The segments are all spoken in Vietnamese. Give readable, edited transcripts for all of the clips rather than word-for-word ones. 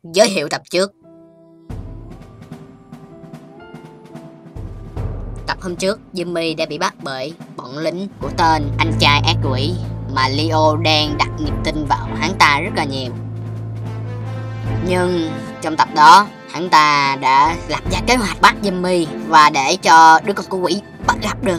Giới thiệu tập trước. Tập hôm trước, Jimmy đã bị bắt bởi bọn lính của tên anh trai ác quỷ mà Leo đang đặt niềm tin vào hắn ta rất là nhiều. Nhưng trong tập đó, hắn ta đã lập ra kế hoạch bắt Jimmy và để cho đứa con của quỷ bắt gặp được.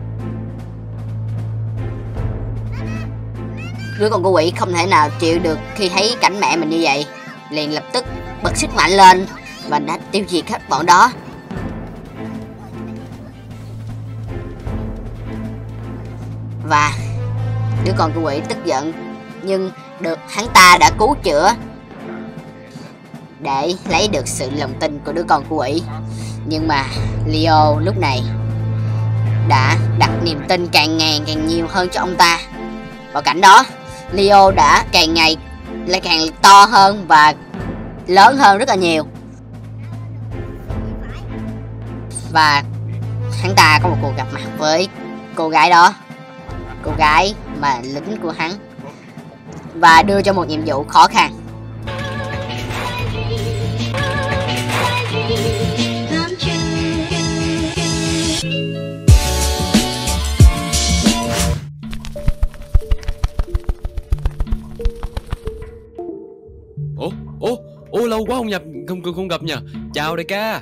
Đứa con của quỷ không thể nào chịu được khi thấy cảnh mẹ mình như vậy, liền lập tức bật sức mạnh lên và đã tiêu diệt hết bọn đó. Và đứa con của quỷ tức giận nhưng được hắn ta đã cứu chữa để lấy được sự lòng tin của đứa con của quỷ. Nhưng mà Leo lúc này đã đặt niềm tin càng ngày càng nhiều hơn cho ông ta. Vào cảnh đó, Leo đã càng ngày lại càng to hơn và lớn hơn rất là nhiều. Và hắn ta có một cuộc gặp mặt với cô gái đó, cô gái mà lính của hắn, và đưa cho một nhiệm vụ khó khăn. Ủa lâu quá không gặp nha. Chào đại ca.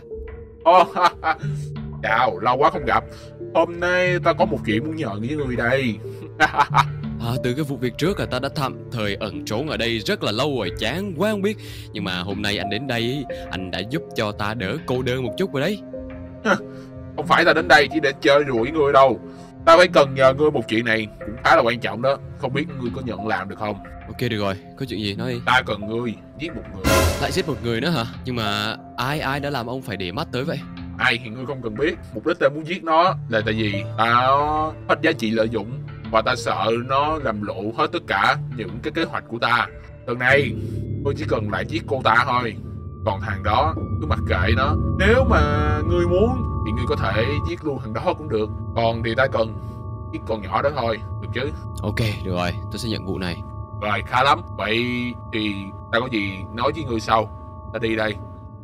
Chào, lâu quá không gặp. Hôm nay ta có một chuyện muốn nhờ với người đây. Từ cái vụ việc trước ta đã tạm thời ẩn trốn ở đây rất là lâu rồi, chán quá không biết. Nhưng mà hôm nay anh đến đây, anh đã giúp cho ta đỡ cô đơn một chút rồi đấy. Không phải ta đến đây chỉ để chơi đùa với ngươi đâu. Ta phải cần nhờ ngươi một chuyện này cũng khá là quan trọng đó. Không biết ngươi có nhận làm được không? Ok được rồi, có chuyện gì nói đi. Ta cần ngươi giết một người. Lại giết một người nữa hả? Nhưng mà ai đã làm ông phải để mắt tới vậy? Ai thì ngươi không cần biết. Mục đích ta muốn giết nó là tại vì nó hết giá trị lợi dụng, và ta sợ nó làm lộ hết tất cả những cái kế hoạch của ta. Lần này ngươi chỉ cần lại giết cô ta thôi, còn thằng đó cứ mặc kệ nó. Nếu mà ngươi muốn thì ngươi có thể giết luôn thằng đó cũng được, còn thì ta cần giết con nhỏ đó thôi, được chứ? Ok được rồi, tôi sẽ nhận vụ này. Rồi, khá lắm. Vậy thì ta có gì nói với ngươi sau. Ta đi đây.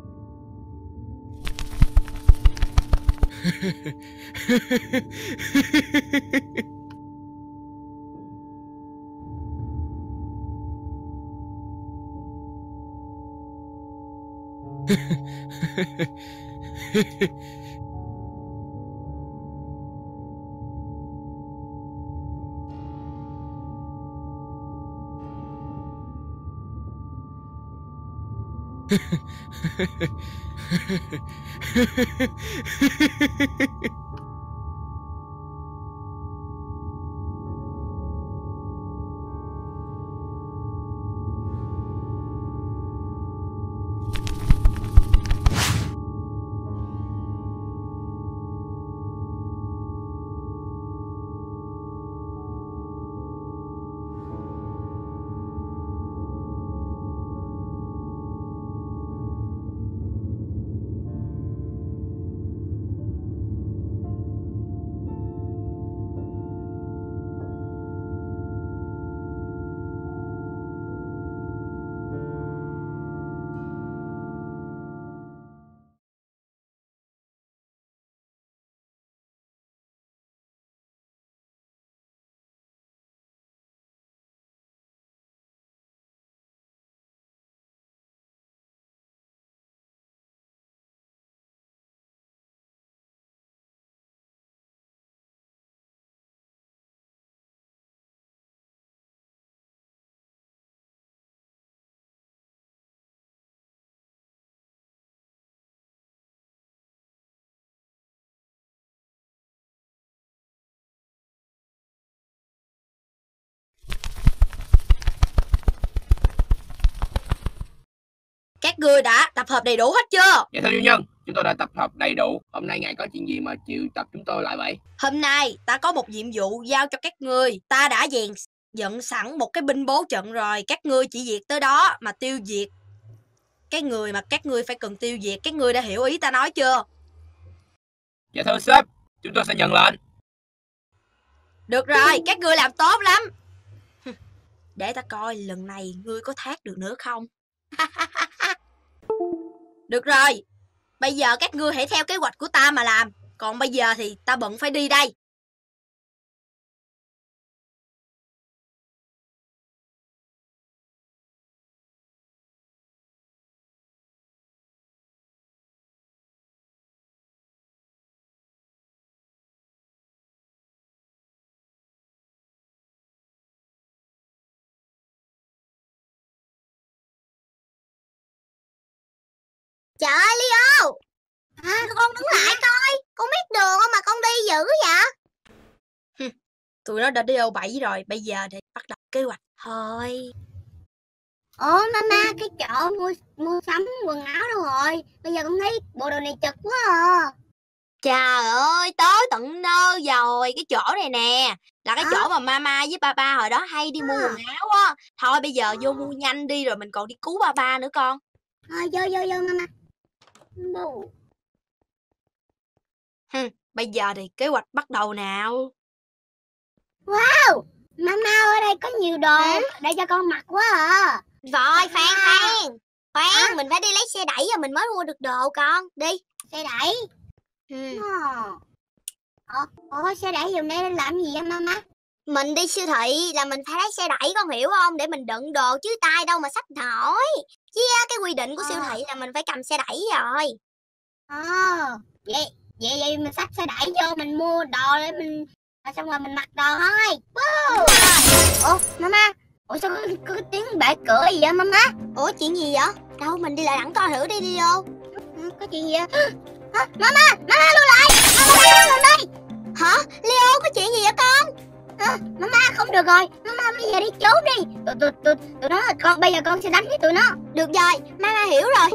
Các ngươi đã tập hợp đầy đủ hết chưa? Dạ thưa chủ nhân, chúng tôi đã tập hợp đầy đủ. Hôm nay ngài có chuyện gì mà chịu tập chúng tôi lại vậy? Hôm nay ta có một nhiệm vụ giao cho các ngươi. Ta đã dựng sẵn một cái binh bố trận rồi. Các ngươi chỉ việc tới đó mà tiêu diệt cái người mà các ngươi phải cần tiêu diệt. Các ngươi đã hiểu ý ta nói chưa? Dạ thưa sếp, chúng tôi sẽ nhận lệnh. Được rồi, các ngươi làm tốt lắm. Để ta coi lần này ngươi có thoát được nữa không. Được rồi, bây giờ các ngươi hãy theo kế hoạch của ta mà làm. Còn bây giờ thì ta bận phải đi đây. Trời ơi Leo, con đứng lại coi, con biết đường không mà con đi dữ vậy? Tụi nó đã đi đâu bẫy rồi, bây giờ để bắt đầu kế hoạch thôi. Ủa mama, cái chỗ mua sắm quần áo đâu rồi? Bây giờ con thấy bộ đồ này chật quá à. Trời ơi, tới tận nơi rồi. Cái chỗ này nè là cái chỗ mà mama với papa hồi đó hay đi mua quần áo á. Thôi bây giờ vô mua nhanh đi, rồi mình còn đi cứu papa nữa con. Thôi vô mama. Bây giờ thì kế hoạch bắt đầu nào. Wow, mama ở đây có nhiều đồ để cho con mặc quá à. Rồi khoan, mình phải đi lấy xe đẩy rồi mình mới mua được đồ con. Đi. Xe đẩy. Ủa xe đẩy dùng để làm gì vậy mama? Mình đi siêu thị là mình phải lấy xe đẩy, con hiểu không? Để mình đựng đồ chứ tay đâu mà xách nổi. Chứ cái quy định của siêu thị là mình phải cầm xe đẩy rồi. Vậy mình xách xe đẩy vô, mình mua đồ để mình xong rồi mình mặc đồ thôi. Ủa mama, sao có cái tiếng bể cửa gì vậy mama? Ủa chuyện gì vậy? Đâu mình đi lại đẳng coi thử đi vô. Có chuyện gì vậy? Mama lưu lại. Mama lên đây. Hả? Leo có chuyện gì vậy con? Mama không được rồi. Mama bây giờ đi trốn đi. Tụi nó bây giờ con sẽ đánh với tụi nó. Được rồi, mama hiểu rồi.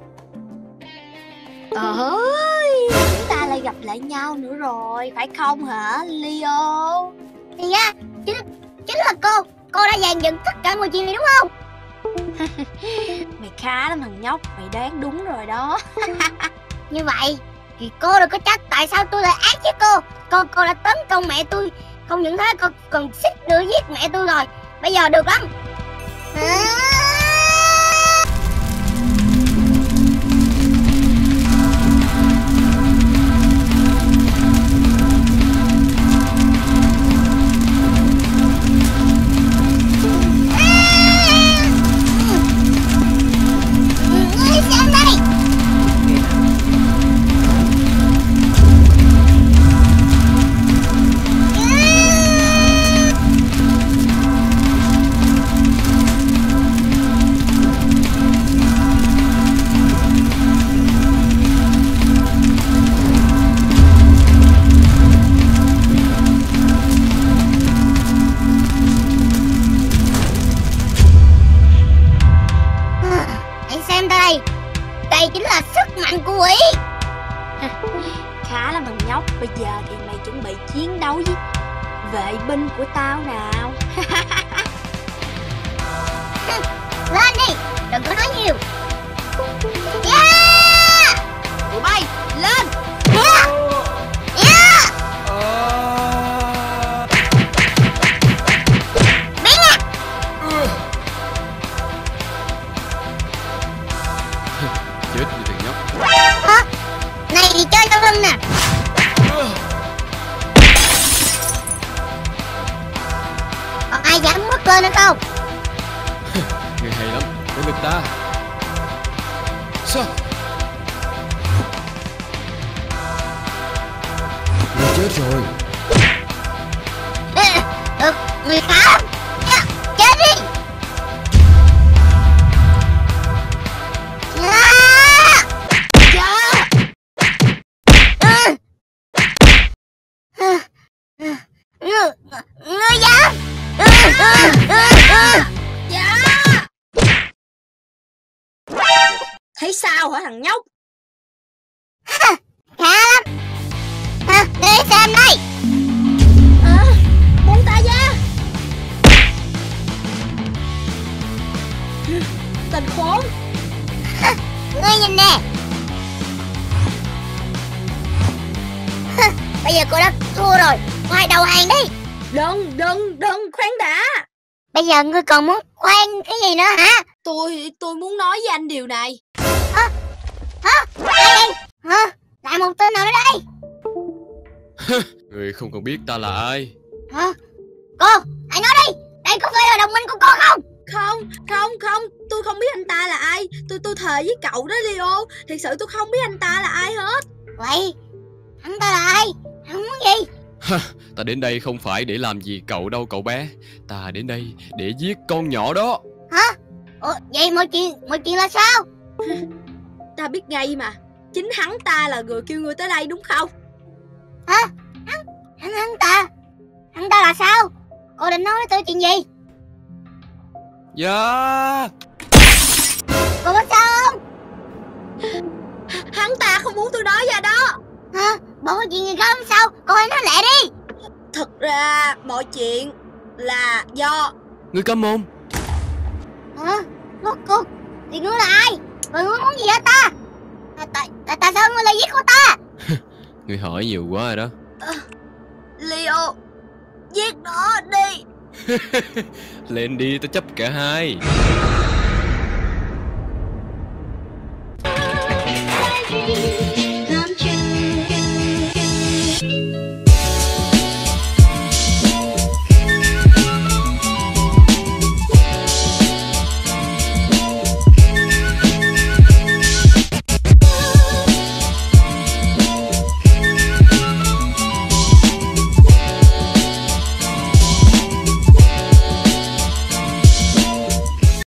Ơi, chúng ta lại gặp lại nhau nữa rồi, phải không hả Leo? Thì ra chính là cô đã dàn dựng tất cả mọi chuyện này đúng không? Mày khá lắm thằng nhóc, mày đoán đúng rồi đó. Như vậy thì cô đừng có trách tại sao tôi lại ác với cô. Cô đã tấn công mẹ tôi. Không những thế cô còn xích nữa giết mẹ tôi rồi. Bây giờ được lắm. Đây chính là sức mạnh của quỷ. Khá lắm thằng nhóc, bây giờ thì mày chuẩn bị chiến đấu với vệ binh của tao nào. Lên đi, đừng có nói nhiều. Tụi bay, lên. Chết như thằng nhóc. Này thì chơi tao lưng nè. Còn ai dám mất lên nữa không? Người hay lắm, đến lượt ta. Sao? Người chết rồi. Được, người khá lắm. Chết đi. Ngươi dám. Thấy sao hả thằng nhóc? Khá lắm. Để xem đây. Buông ta ra. Tên khốn. Ngươi nhìn nè. Bây giờ cô đã thua rồi. Quay đầu hàng đi. Đừng, khoan đã. Bây giờ ngươi còn muốn khoan cái gì nữa hả? Tôi muốn nói với anh điều này. Hả? Ai đây? Hả? Lại một tên nào nữa đây? Người không còn biết ta là ai. Hả? Cô, hãy nói đi. Đây có phải là đồng minh của cô không? Không, tôi không biết anh ta là ai. Tôi thề với cậu đó Leo, thật sự tôi không biết anh ta là ai hết. Vậy hắn ta là ai? Hắn muốn gì? Ta đến đây không phải để làm gì cậu đâu cậu bé. Ta đến đây để giết con nhỏ đó. Hả? Ủa, vậy mọi chuyện là sao? Ta biết ngay mà. Chính hắn ta là người kêu người tới đây đúng không? Hả? Hắn ta là sao? Cô định nói với tôi chuyện gì? Dạ. Cô biết sao không? Hắn ta không muốn tôi nói ra đó. Hả? Bộ chuyện gì không sao? Cô hãy nói lẹ đi. Thật ra mọi chuyện là do... Ngươi câm mồm. Hả? Rốt cuộc thì ngươi là ai? Và ngươi muốn gì hả ta? Tại sao ngươi lại giết cô ta? Ngươi hỏi nhiều quá rồi đó. Leo, giết nó đi. Lên đi, tao chấp cả hai.